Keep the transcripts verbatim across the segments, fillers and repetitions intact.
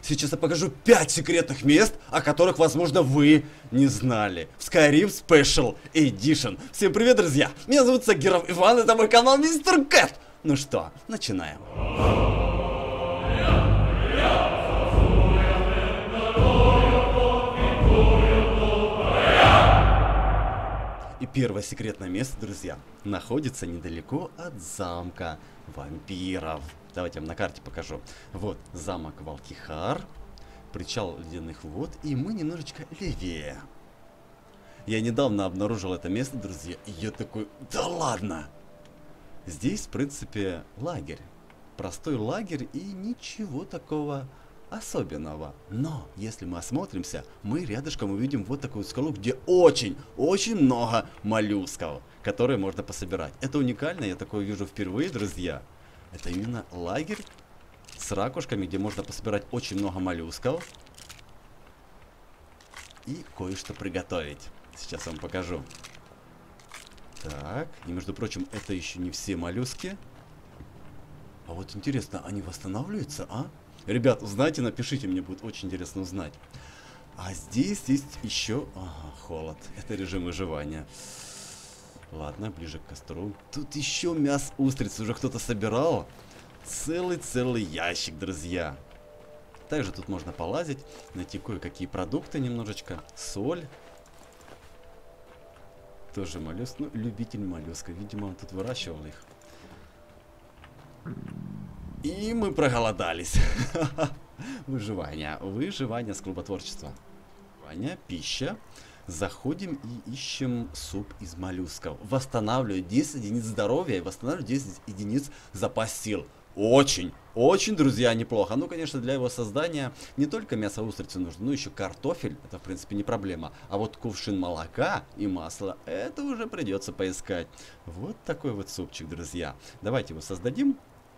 Сейчас я покажу пять секретных мест, о которых, возможно, вы не знали. В Skyrim Special Edition. Всем привет, друзья! Меня зовут Сагиров Иван, это мой канал Мистер Кэт. Ну что, начинаем. И первое секретное место, друзья, находится недалеко от замка вампиров. Давайте я вам на карте покажу. Вот замок Валкихар, причал ледяных вод, и мы немножечко левее. Я недавно обнаружил это место, друзья, и я такой, да ладно! Здесь, в принципе, лагерь. Простой лагерь и ничего такого особенного. Но, если мы осмотримся, мы рядышком увидим вот такую скалу, где очень, очень много моллюсков, которые можно пособирать. Это уникально, я такое вижу впервые, друзья. Это именно лагерь с ракушками, где можно пособирать очень много моллюсков и кое-что приготовить. Сейчас вам покажу. Так, и между прочим, это еще не все моллюски. А вот интересно, они восстанавливаются, а? Ребят, узнаете, напишите, мне будет очень интересно узнать. А здесь есть еще... Ага, холод. Это режим выживания. Ладно, ближе к костру. Тут еще мясо устриц уже кто-то собирал. Целый-целый ящик, друзья. Также тут можно полазить, найти кое-какие продукты немножечко. Соль. Тоже моллюск. Ну, любитель моллюска. Видимо, он тут выращивал их. И мы проголодались. Выживание. Выживание с клуба творчества. Выживание, пища. Заходим и ищем суп из моллюсков. Восстанавливаю десять единиц здоровья и восстанавливаю десять единиц запас сил. Очень, очень, друзья, неплохо. Ну, конечно, для его создания не только мясо устрицы нужно, но еще картофель. Это, в принципе, не проблема. А вот кувшин молока и масла, это уже придется поискать. Вот такой вот супчик, друзья. Давайте его создадим.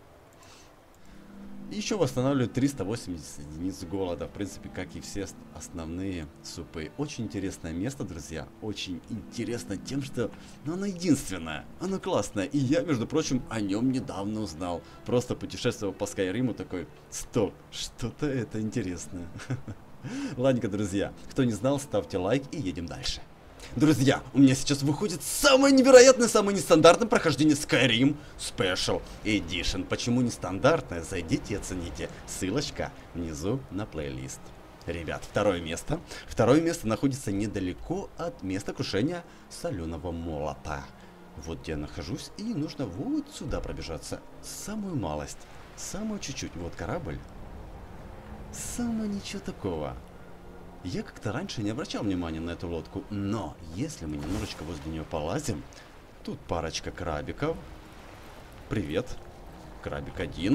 И еще восстанавливают триста восемьдесят единиц голода, в принципе, как и все основные супы. Очень интересное место, друзья. Очень интересно тем, что ну, оно единственное, оно классное. И я, между прочим, о нем недавно узнал. Просто путешествовал по Скайриму, такой, стоп, что-то это интересное. Ладненько, друзья, кто не знал, ставьте лайк и едем дальше. Друзья, у меня сейчас выходит самое невероятное, самое нестандартное прохождение Skyrim Special Edition. Почему нестандартное? Зайдите и оцените. Ссылочка внизу на плейлист. Ребят, второе место. Второе место находится недалеко от места крушения соленого молота. Вот где я нахожусь, и нужно вот сюда пробежаться. Самую малость. Самую чуть-чуть. Вот корабль. Самое ничего такого. Я как-то раньше не обращал внимания на эту лодку, но если мы немножечко возле нее полазим, тут парочка крабиков. Привет. Крабик один.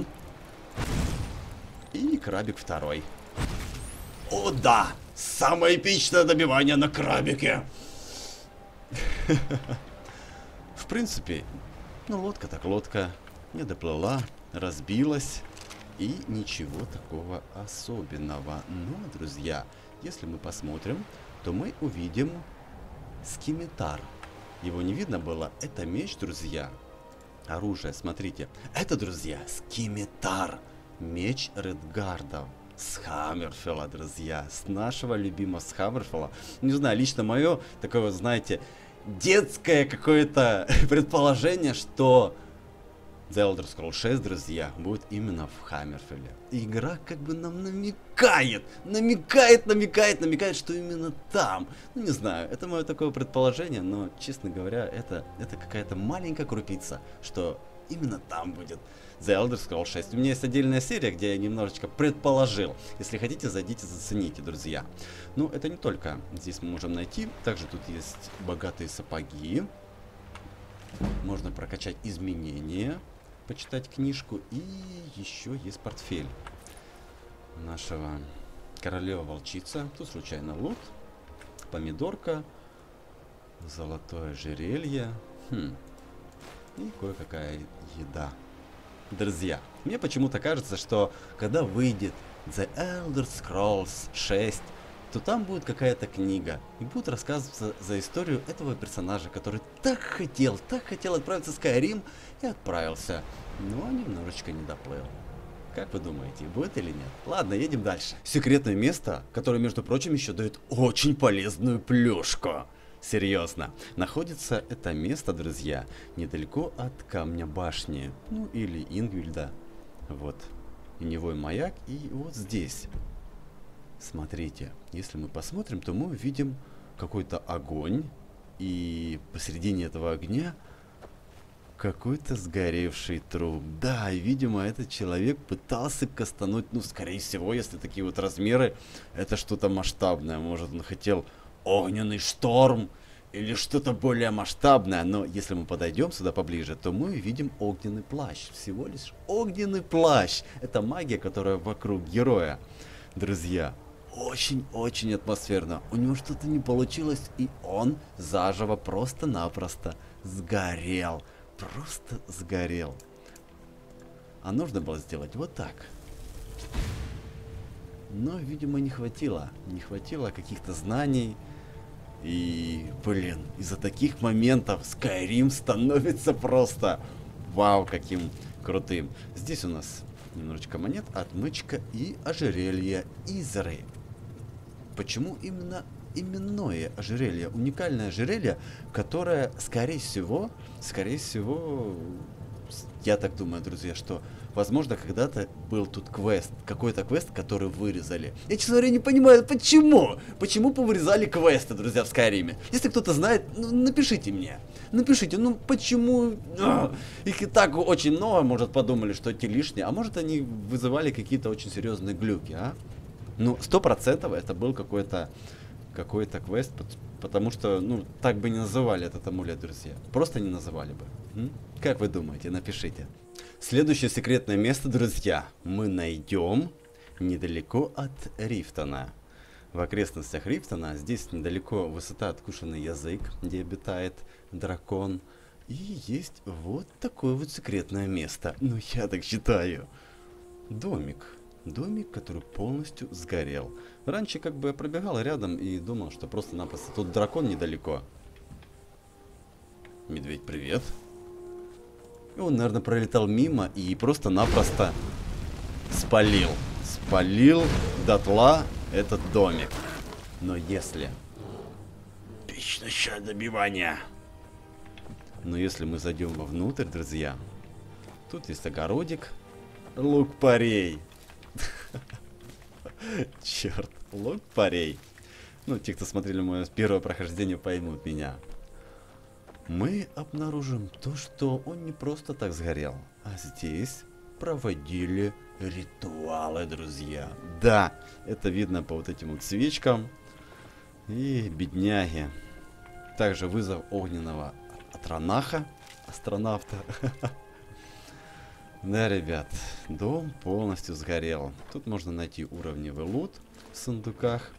И крабик второй. О да! Самое эпичное добивание на крабике! В принципе, ну лодка так лодка. Не доплыла, разбилась. И ничего такого особенного. Но, друзья, если мы посмотрим, то мы увидим скимитар. Его не видно было. Это меч, друзья. Оружие, смотрите. Это, друзья, скимитар. Меч Редгардов. С Хаммерфелла, друзья. С нашего любимого с Хаммерфелла. Не знаю, лично мое такое вот, знаете, детское какое-то предположение, что The Elder Scrolls шесть, друзья, будет именно в Хаммерфелле. Игра как бы нам намекает, намекает, намекает, намекает, что именно там. Ну, не знаю, это мое такое предположение, но, честно говоря, это, это какая-то маленькая крупица, что именно там будет The Elder Scrolls шесть. У меня есть отдельная серия, где я немножечко предположил. Если хотите, зайдите, зацените, друзья. Но это не только здесь мы можем найти. Также тут есть богатые сапоги. Можно прокачать изменения. Почитать книжку, и еще есть портфель нашего королева волчица. Тут случайно лут, помидорка, золотое ожерелье, хм. И кое-какая еда. Друзья, мне почему-то кажется, что когда выйдет The Elder Scrolls шесть, то там будет какая-то книга, и будет рассказываться за историю этого персонажа, который так хотел, так хотел отправиться в Skyrim и отправился, но немножечко не доплыл. Как вы думаете, будет или нет? Ладно, едем дальше. Секретное место, которое, между прочим, еще дает очень полезную плюшку. Серьезно. Находится это место, друзья, недалеко от Камня Башни. Ну, или Ингвильда. Вот. Теневой маяк. И вот здесь. Смотрите. Если мы посмотрим, то мы увидим какой-то огонь. И посередине этого огня какой-то сгоревший труп. Да, и, видимо, этот человек пытался кастануть, ну, скорее всего, если такие вот размеры, это что-то масштабное. Может, он хотел огненный шторм или что-то более масштабное. Но если мы подойдем сюда поближе, то мы видим огненный плащ. Всего лишь огненный плащ. Это магия, которая вокруг героя. Друзья, очень-очень атмосферно. У него что-то не получилось, и он заживо просто-напросто сгорел. Просто сгорел. А нужно было сделать вот так. Но, видимо, не хватило. Не хватило каких-то знаний. И, блин, из-за таких моментов Skyrim становится просто вау, каким крутым. Здесь у нас немножечко монет, отмычка и ожерелье Изры. Почему именно именное ожерелье? Уникальное ожерелье, которое, скорее всего, скорее всего, я так думаю, друзья, что, возможно, когда-то был тут квест, какой-то квест, который вырезали. Я, честно говоря, не понимаю, почему? Почему повырезали квесты, друзья, в Скайриме? Если кто-то знает, ну, напишите мне. Напишите, ну почему? А, их и так очень много, может, подумали, что эти лишние, а может, они вызывали какие-то очень серьезные глюки, а? Ну, сто процентов это был какой-то какой-то квест, потому что, ну, так бы не называли этот амулет, друзья. Просто не называли бы. М? Как вы думаете? Напишите. Следующее секретное место, друзья, мы найдем недалеко от Рифтона. В окрестностях Рифтона, здесь недалеко высота Откушенный язык, где обитает дракон. И есть вот такое вот секретное место. Ну, я так считаю. Домик. Домик, который полностью сгорел. Раньше как бы я пробегал рядом и думал, что просто-напросто тут дракон недалеко. Медведь, привет. И он, наверное, пролетал мимо и просто-напросто спалил. Спалил дотла этот домик. Но если... Печь добивания. Но если мы зайдем вовнутрь, друзья, тут есть огородик, лук-порей. Черт, лук-порей. Ну, те, кто смотрели мое первое прохождение, поймут меня. Мы обнаружим то, что он не просто так сгорел, а здесь проводили ритуалы, друзья. Да, это видно по вот этим вот свечкам. И бедняги. Также вызов огненного атронаха, астронавта. Да, ребят, дом полностью сгорел. Тут можно найти уровневый лут в сундуках.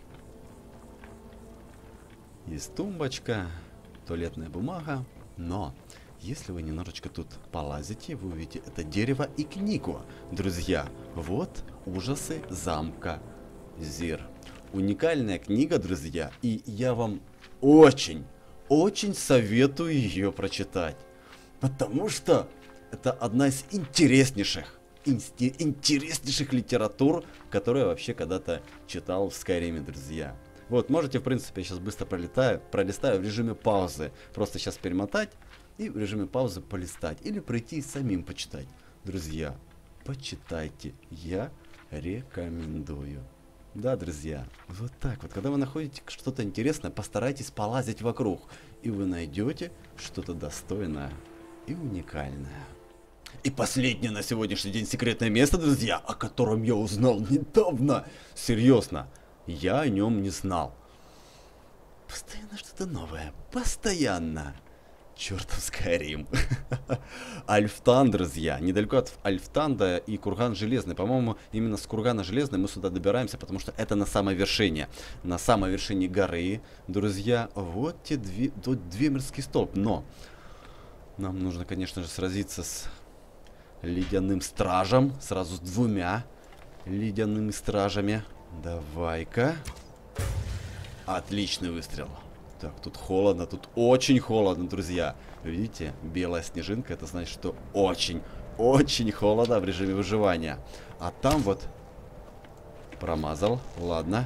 Есть тумбочка, туалетная бумага. Но, если вы немножечко тут полазите, вы увидите это дерево и книгу. Друзья, вот ужасы замка Зир. Уникальная книга, друзья. И я вам очень, очень советую ее прочитать. Потому что... это одна из интереснейших, интереснейших литератур, которую я вообще когда-то читал в Скайриме, друзья. Вот, можете, в принципе, я сейчас быстро пролетаю, пролистаю в режиме паузы. Просто сейчас перемотать и в режиме паузы полистать. Или пройти и самим почитать. Друзья, почитайте. Я рекомендую. Да, друзья, вот так вот. Когда вы находите что-то интересное, постарайтесь полазить вокруг. И вы найдете что-то достойное и уникальное. И последнее на сегодняшний день секретное место, друзья, о котором я узнал недавно. Серьезно, я о нем не знал. Постоянно что-то новое. Постоянно. Чертов Скайрим. Альфтан, друзья. Недалеко от Альфтанда и Курган Железный. По-моему, именно с Кургана Железный мы сюда добираемся, потому что это на самой вершине. На самой вершине горы, друзья. Вот те две, две мирский столб. Но нам нужно, конечно же, сразиться с ледяным стражем. Сразу с двумя ледяными стражами. Давай-ка. Отличный выстрел. Так, тут холодно, тут очень холодно, друзья. Видите, белая снежинка, это значит, что очень, очень холодно в режиме выживания. А там вот... Промазал. Ладно.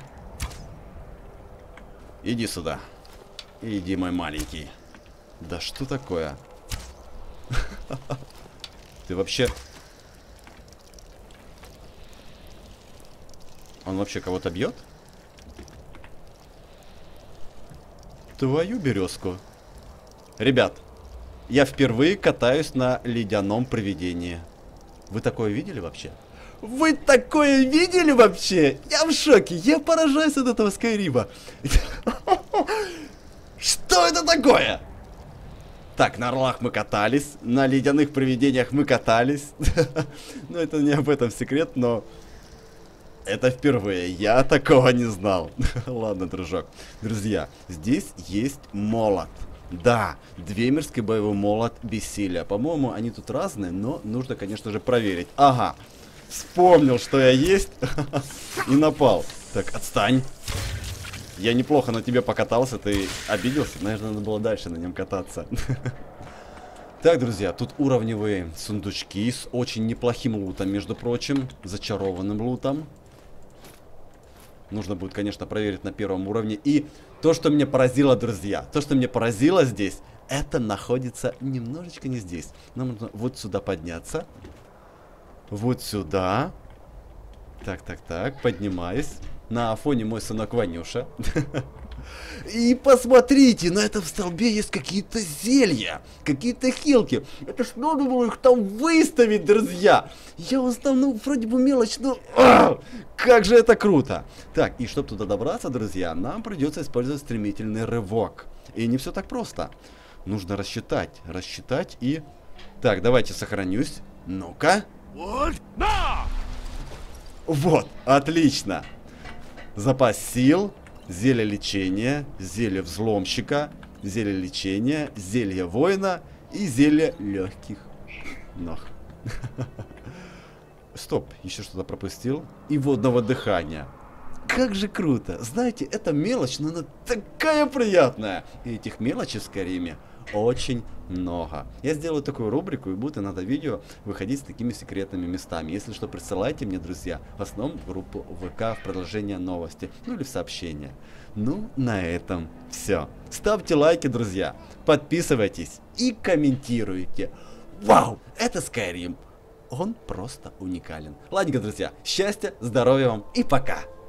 Иди сюда. Иди, мой маленький. Да что такое? Ты вообще... Он вообще кого-то бьет? Твою березку. Ребят, я впервые катаюсь на ледяном привидении. Вы такое видели вообще? Вы такое видели вообще? Я в шоке. Я поражаюсь от этого Скайрима. Что это такое? Так, на орлах мы катались. На ледяных привидениях мы катались. Ну, это не об этом секрет, но... Это впервые. Я такого не знал. Ладно, дружок. Друзья, здесь есть молот. Да, двемерский боевой молот бессилия. По-моему, они тут разные, но нужно, конечно же, проверить. Ага. Вспомнил, что я есть. И напал. Так, отстань. Я неплохо на тебе покатался. Ты обиделся? Наверное, надо было дальше на нем кататься. Так, друзья, тут уровневые сундучки с очень неплохим лутом, между прочим. Зачарованным лутом. Нужно будет, конечно, проверить на первом уровне. И то, что меня поразило, друзья, то, что меня поразило здесь, это находится немножечко не здесь. Нам нужно вот сюда подняться. Вот сюда. Так, так, так, поднимаюсь. На фоне мой сынок Ванюша. И посмотрите, на этом столбе есть какие-то зелья, какие-то хилки. Это ж надо было их там выставить, друзья. Я узнал, ну, вроде бы мелочь, но... А, как же это круто. Так, и чтобы туда добраться, друзья, нам придется использовать стремительный рывок. И не все так просто. Нужно рассчитать, рассчитать и... Так, давайте сохранюсь. Ну-ка. Вот, отлично. Запас сил. Зелье лечения, зелье взломщика, зелье лечения, зелье воина и зелье легких ног. Стоп, еще что-то пропустил. И водного дыхания. Как же круто. Знаете, эта мелочь, но она такая приятная. И этих мелочей в Скайриме очень много. Я сделаю такую рубрику, и будет иногда видео выходить с такими секретными местами. Если что, присылайте мне, друзья, в основном в группу ВК в продолжение новости, ну или в сообщения. Ну, на этом все. Ставьте лайки, друзья, подписывайтесь и комментируйте. Вау, это Скайрим. Он просто уникален. Ладненько, друзья, счастья, здоровья вам и пока.